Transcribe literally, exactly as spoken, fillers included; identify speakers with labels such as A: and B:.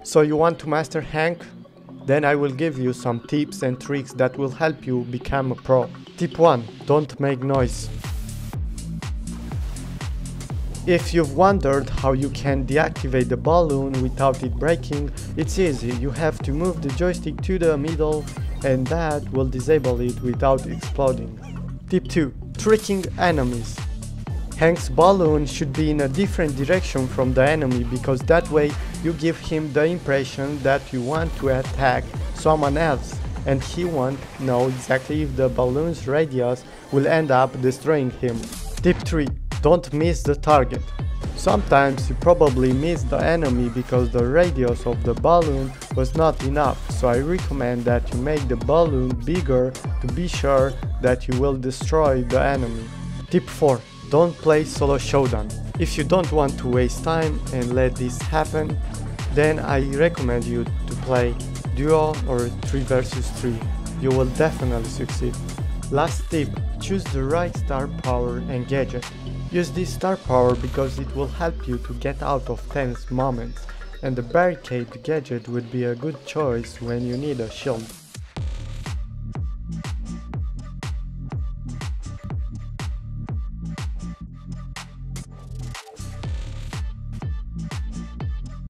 A: So you want to master Hank? Then I will give you some tips and tricks that will help you become a pro. Tip one. Don't make noise. If you've wondered how you can deactivate the balloon without it breaking, it's easy. You have to move the joystick to the middle and that will disable it without exploding. Tip two. Tricking enemies. Hank's balloon should be in a different direction from the enemy because that way you give him the impression that you want to attack someone else and he won't know exactly if the balloon's radius will end up destroying him. Tip three. Don't miss the target. Sometimes you probably miss the enemy because the radius of the balloon was not enough, so I recommend that you make the balloon bigger to be sure that you will destroy the enemy. Tip four. Don't play solo showdown. If you don't want to waste time and let this happen, then I recommend you to play duo or three versus three. You will definitely succeed. Last tip. Choose the right star power and gadget. Use this star power because it will help you to get out of tense moments, and the barricade gadget would be a good choice when you need a shield.